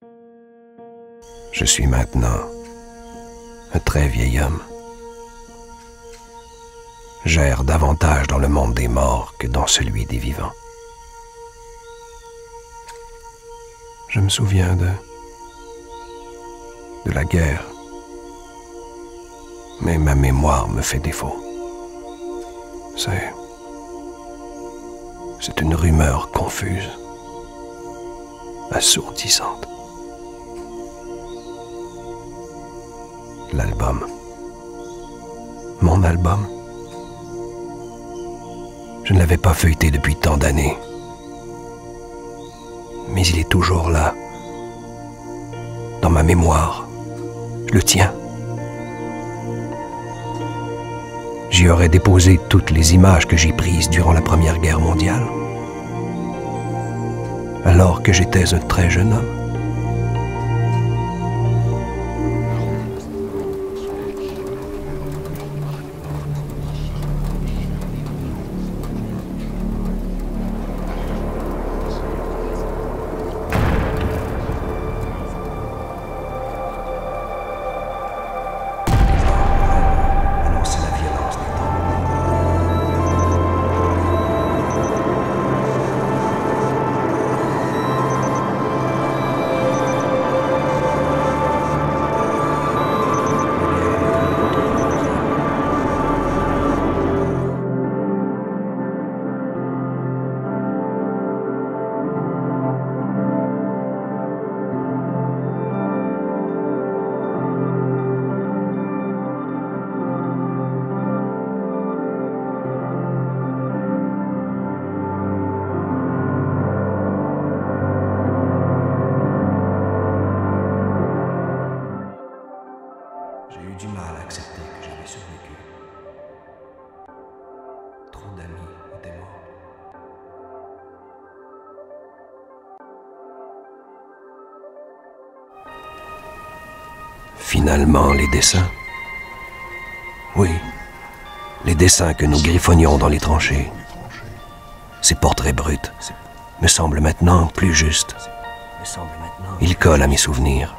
Je suis maintenant un très vieil homme. J'erre davantage dans le monde des morts que dans celui des vivants. Je me souviens de la guerre, mais ma mémoire me fait défaut. C'est une rumeur confuse, assourdissante. L'album. Mon album. Je ne l'avais pas feuilleté depuis tant d'années. Mais il est toujours là, dans ma mémoire. Je le tiens. J'y aurais déposé toutes les images que j'ai prises durant la Première Guerre mondiale, alors que j'étais un très jeune homme. J'ai eu du mal à accepter que j'avais survécu. Trop d'amis étaient morts. Finalement, les dessins. Oui, les dessins que nous griffonnions dans les tranchées. Ces portraits bruts me semblent maintenant plus justes. Ils collent à mes souvenirs.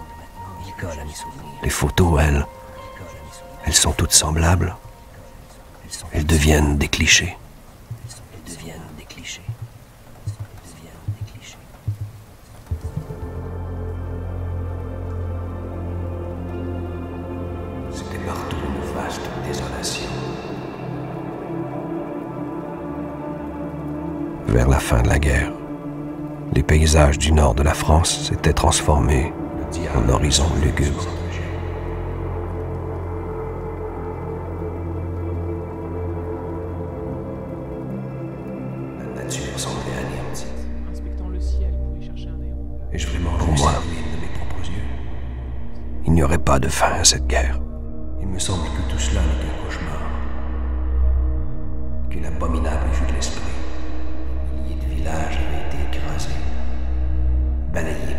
Les photos, elles sont toutes semblables. Elles deviennent des clichés. C'était partout une vaste désolation. Vers la fin de la guerre, les paysages du nord de la France s'étaient transformés en horizon lugubre. La nature semblait anéantie. Inspectant le ciel pour y chercher un héros. Et je vraiment pour moi, de mes propres yeux, il n'y aurait pas de fin à cette guerre. Il me semble que tout cela n'est qu'un cauchemar, qu'une abominable vue de l'esprit. Des milliers de villages avaient été écrasés, balayés